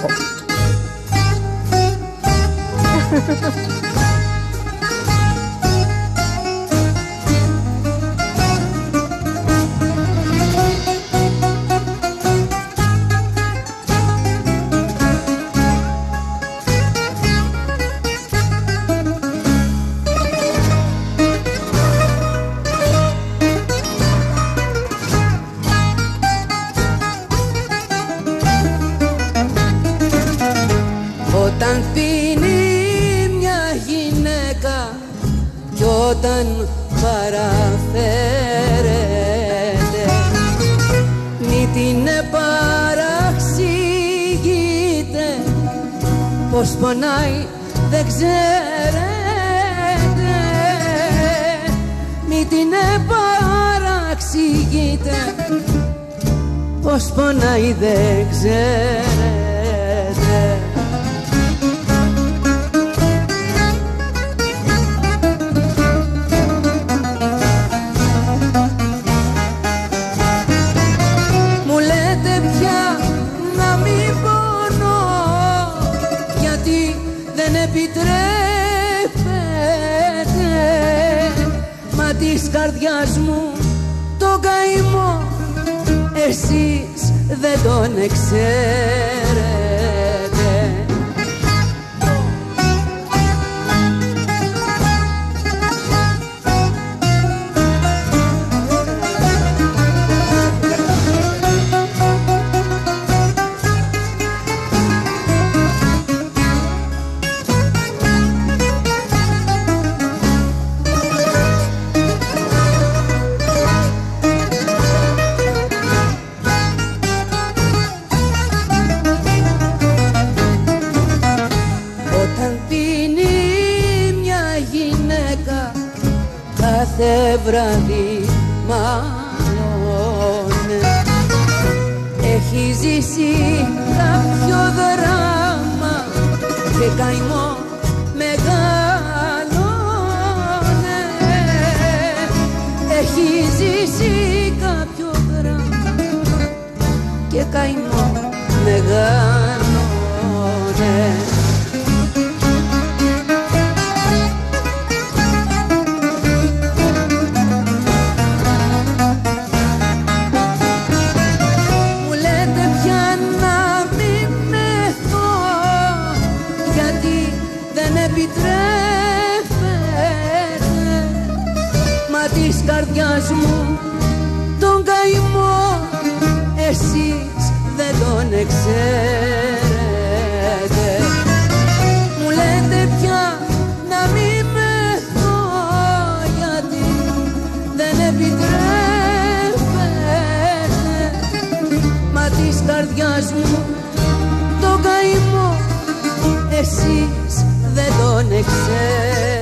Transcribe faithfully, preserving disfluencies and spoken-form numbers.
Όταν πίνει μια γυναίκα κι όταν παραφέρεται, μη την παραξηγείτε, πως πονάει δεν ξέρετε. Μη την παραξηγείτε, πως πονάει δεν ξέρετε. Δεν επιτρέπετε, μα της καρδιάς μου το καημό εσείς δεν τον εξαίρετε. Κάθε βράδυ μάλλον έχει ζήσει κάποιο δράμα και καημό μεγάλωνε. Έχει ζήσει κάποιο δράμα και καημό μεγάλωνε. Μα της καρδιάς μου τον καημό εσείς δεν τον εξαίρετε. Μου λέτε πια να μην μεθώ, γιατί δεν επιτρέπετε. Μα της καρδιάς μου τον καημό εσείς δεν τον εξαίρετε.